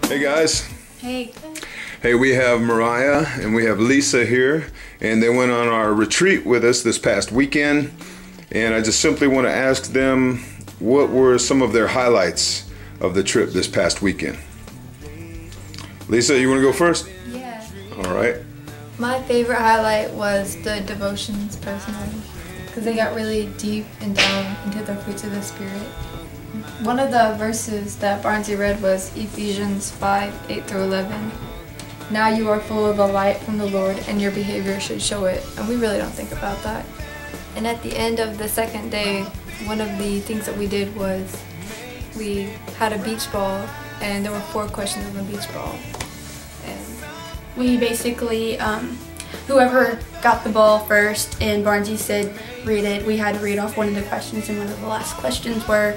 Hey guys. Hey. Hey, we have Mariah and we have Lisa here, and they went on our retreat with us this past weekend, and I just simply want to ask them what were some of their highlights of the trip this past weekend. Lisa, you want to go first? Yeah. All right. My favorite highlight was the devotions personally, because they got really deep and down into the fruits of the Spirit. One of the verses that Barnesy read was Ephesians 5:8-11. Now you are full of the light from the Lord, and your behavior should show it. And we really don't think about that. And at the end of the second day, one of the things that we did was we had a beach ball, and there were 4 questions on the beach ball. And we basically, whoever got the ball first and Barnesy said read it, we had to read off one of the questions, and one of the last questions were,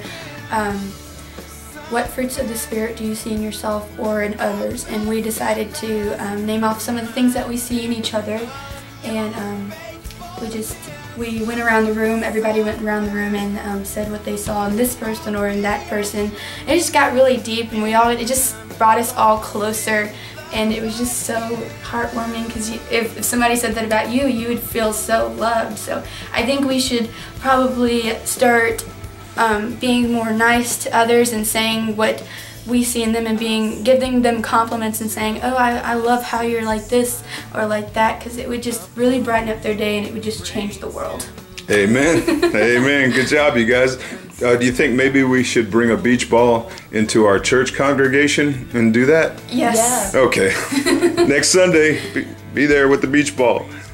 what fruits of the Spirit do you see in yourself or in others? And we decided to name off some of the things that we see in each other, and we went around the room, everybody went around the room and said what they saw in this person or in that person. It just got really deep, and it just brought us all closer, and it was just so heartwarming, because if somebody said that about you, you would feel so loved. So I think we should probably start being more nice to others and saying what we see in them, and giving them compliments and saying, oh, I love how you're like this or like that, because it would just really brighten up their day, and it would just change the world. Amen. Amen. Good job, you guys. Do you think maybe we should bring a beach ball into our church congregation and do that? Yes. Okay. Next Sunday, be there with the beach ball.